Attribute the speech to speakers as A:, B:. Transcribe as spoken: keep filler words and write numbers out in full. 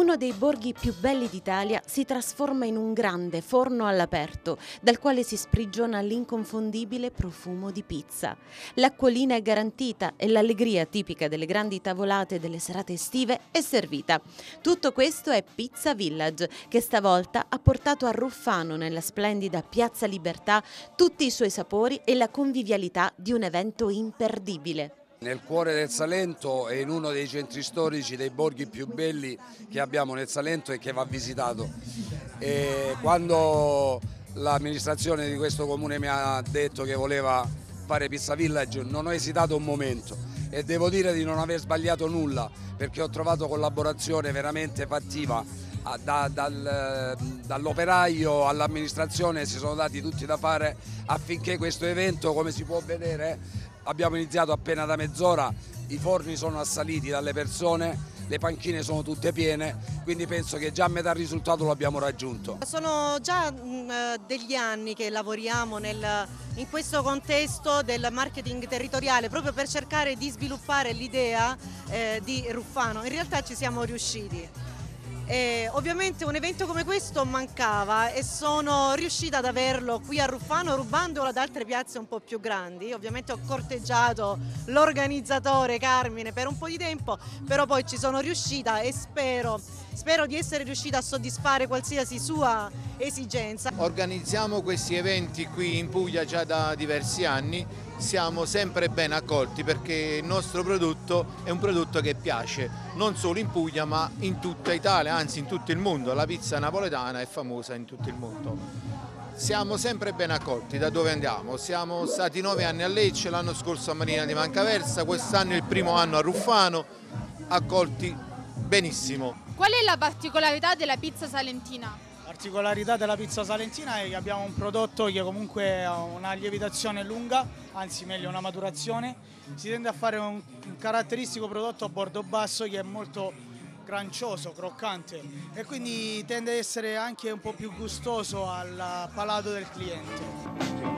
A: Uno dei borghi più belli d'Italia si trasforma in un grande forno all'aperto, dal quale si sprigiona l'inconfondibile profumo di pizza. L'acquolina è garantita e l'allegria tipica delle grandi tavolate delle serate estive è servita. Tutto questo è Pizza Village, che stavolta ha portato a Ruffano, nella splendida Piazza Libertà, tutti i suoi sapori e la convivialità di un evento imperdibile.
B: Nel cuore del Salento e in uno dei centri storici dei borghi più belli che abbiamo nel Salento e che va visitato. E quando l'amministrazione di questo comune mi ha detto che voleva fare Pizza Village non ho esitato un momento e devo dire di non aver sbagliato nulla, perché ho trovato collaborazione veramente fattiva. Da, dal, dall'operaio all'amministrazione si sono dati tutti da fare affinché questo evento, come si può vedere, abbiamo iniziato appena da mezz'ora, i forni sono assaliti dalle persone, le panchine sono tutte piene, quindi penso che già a metà risultato lo abbiamo raggiunto.
C: Sono già mh, degli anni che lavoriamo nel, in questo contesto del marketing territoriale, proprio per cercare di sviluppare l'idea eh, di Ruffano. In realtà ci siamo riusciti. E ovviamente un evento come questo mancava e sono riuscita ad averlo qui a Ruffano, rubandolo ad altre piazze un po' più grandi. Ovviamente ho corteggiato l'organizzatore Carmine per un po' di tempo, però poi ci sono riuscita e spero, spero di essere riuscita a soddisfare qualsiasi sua esigenza.
D: Organizziamo questi eventi qui in Puglia già da diversi anni, siamo sempre ben accolti perché il nostro prodotto è un prodotto che piace non solo in Puglia ma in tutta Italia, anzi in tutto il mondo. La pizza napoletana è famosa in tutto il mondo. Siamo sempre ben accolti da dove andiamo, siamo stati nove anni a Lecce, l'anno scorso a Marina di Mancaversa, quest'anno è il primo anno a Ruffano, accolti benissimo.
E: Qual è la particolarità della pizza salentina?
F: La particolarità della pizza salentina è che abbiamo un prodotto che comunque ha una lievitazione lunga, anzi meglio una maturazione. Si tende a fare un, un caratteristico prodotto a bordo basso che è molto grancioso, croccante e quindi tende ad essere anche un po' più gustoso al palato del cliente.